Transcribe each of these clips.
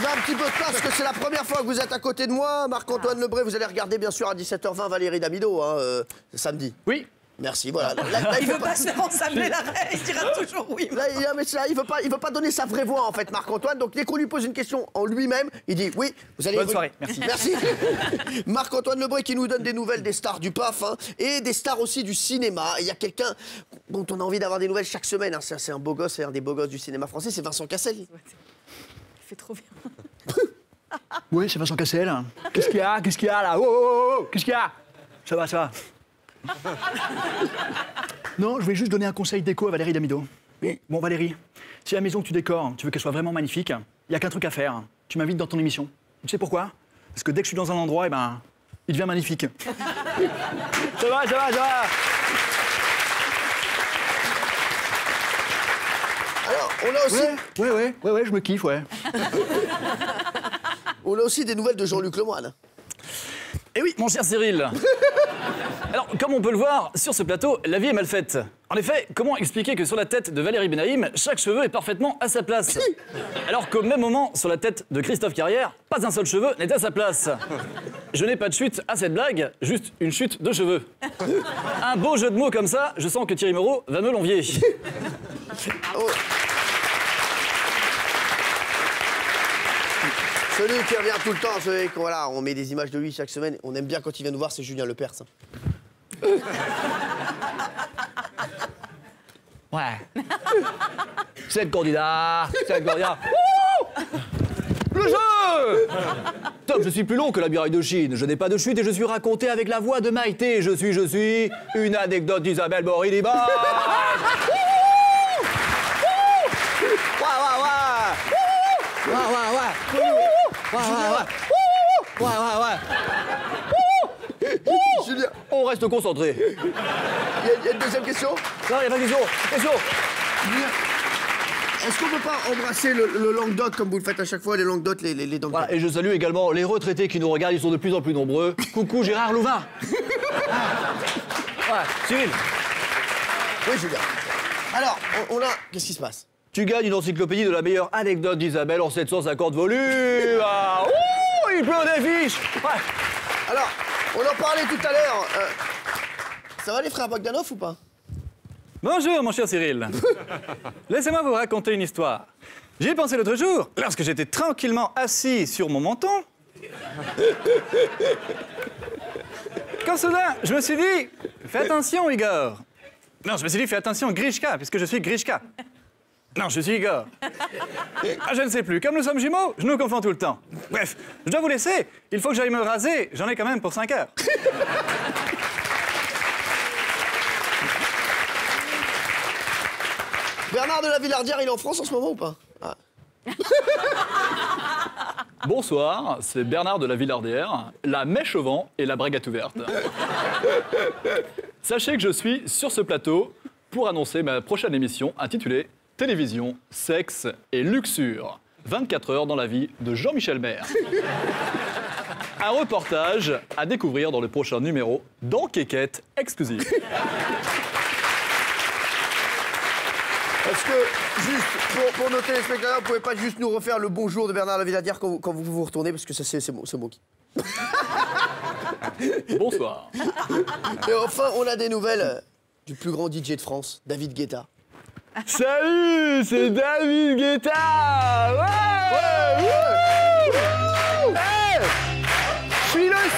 un petit peu de place parce que c'est la première fois que vous êtes à côté de moi. Marc-Antoine Lebré, vous allez regarder bien sûr à 17h20 Valérie Damido, hein, samedi. Oui. Merci, voilà. Là, il veut pas se faire ensabler l'arrêt, il dira toujours oui. Là, il veut pas donner sa vraie voix, en fait, Marc-Antoine. Donc, dès qu'on lui pose une question en lui-même, il dit oui, vous allez... Bonne soirée, merci. Merci. Marc-Antoine Lebré qui nous donne des nouvelles des stars du PAF, hein, et des stars aussi du cinéma. Il y a quelqu'un dont on a envie d'avoir des nouvelles chaque semaine. Hein. C'est un beau gosse, c'est un des beaux gosses du cinéma français, c'est Vincent Cassel. Il fait trop bien. Oui, c'est Vincent Cassel. Qu'est-ce qu'il y a? Qu'est-ce qu'il y a là? Oh, oh, oh, oh. Qu'est-ce qu'il y a? Ça va, ça va. Non, je vais juste donner un conseil déco à Valérie Damido. Oui. Bon, Valérie, si la maison que tu décores, tu veux qu'elle soit vraiment magnifique, il n'y a qu'un truc à faire. Tu m'invites dans ton émission. Tu sais pourquoi? Parce que dès que je suis dans un endroit, eh ben, il devient magnifique. Ça va, ça va, ça va. Alors, on a aussi... Ouais, je me kiffe, ouais. On a aussi des nouvelles de Jean-Luc Lemoyne. Eh oui, mon cher Cyril. Alors, comme on peut le voir, sur ce plateau, la vie est mal faite. En effet, comment expliquer que sur la tête de Valérie Benaïm, chaque cheveu est parfaitement à sa place? Alors qu'au même moment, sur la tête de Christophe Carrière, pas un seul cheveu n'est à sa place. Je n'ai pas de chute à cette blague, juste une chute de cheveux. Un beau jeu de mots comme ça, je sens que Thierry Moreau va me l'envier. Oh. Celui qui revient tout le temps, celui qu'on voilà, on met des images de lui chaque semaine. On aime bien quand il vient nous voir, c'est Julien Lepers. Ouais. C'est le candidat. Le jeu. Top, je suis plus long que la muraille de Chine. Je n'ai pas de chute et je suis raconté avec la voix de Maïté. Je suis une anecdote d'Isabelle Morini-Bach. Julien, On reste concentré. il y a une deuxième question? Non, il n'y a pas de question. Julien, est-ce qu'on peut pas embrasser le Languedoc comme vous le faites à chaque fois, les Languedoc, les dents de Voilà, et je salue également les retraités qui nous regardent, ils sont de plus en plus nombreux. Coucou Gérard Louvain. Voilà, Cyril. Oui, Julien. Alors, on a... Qu'est-ce qui se passe? Tu gagnes une encyclopédie de la meilleure anecdote d'Isabelle en 750 volumes. Ah, ouh, il pleut des fiches. Ouais. Alors, on en parlait tout à l'heure. Ça va les frères Bogdanov ou pas? Bonjour, mon cher Cyril. Laissez-moi vous raconter une histoire. J'y ai pensé l'autre jour, lorsque j'étais tranquillement assis sur mon menton. Quand soudain, je me suis dit, fais attention, Igor. Non, je me suis dit, fais attention, Grishka, puisque je suis Grishka. Non, je suis Igor. Ah, je ne sais plus. Comme nous sommes jumeaux, je nous confonds tout le temps. Bref, je dois vous laisser. Il faut que j'aille me raser. J'en ai quand même pour 5 heures. Bernard de la Villardière, il est en France en ce moment ou pas? Ah. Bonsoir, c'est Bernard de la Villardière, la mèche au vent et la braguette ouverte. Sachez que je suis sur ce plateau pour annoncer ma prochaine émission intitulée Télévision, sexe et luxure. 24 heures dans la vie de Jean-Michel Maire. Un reportage à découvrir dans le prochain numéro d'Enquête exclusive. Est-ce que, juste, pour nos téléspectateurs, vous pouvez pas juste nous refaire le bonjour de Bernard de la Villardière quand vous vous retournez, parce que ça, c'est moi qui... Bonsoir. Et enfin, on a des nouvelles du plus grand DJ de France, David Guetta. Salut, c'est David Guetta. Ouais, hey, je suis le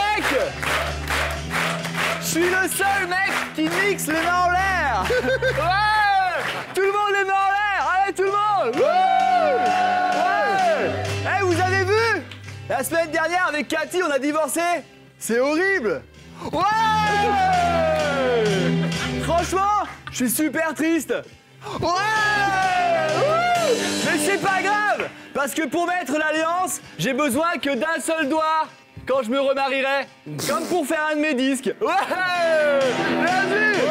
seul mec qui mixe les mains en l'air. Ouais, tout le monde les mains en l'air. Allez, tout le monde. Ouais. Hey, vous avez vu? La semaine dernière avec Cathy, on a divorcé. C'est horrible. Ouais. Franchement, je suis super triste. Ouais. Mais c'est pas grave, parce que pour mettre l'alliance, j'ai besoin que d'un seul doigt quand je me remarierai, comme pour faire un de mes disques. Ouais. Vas-y.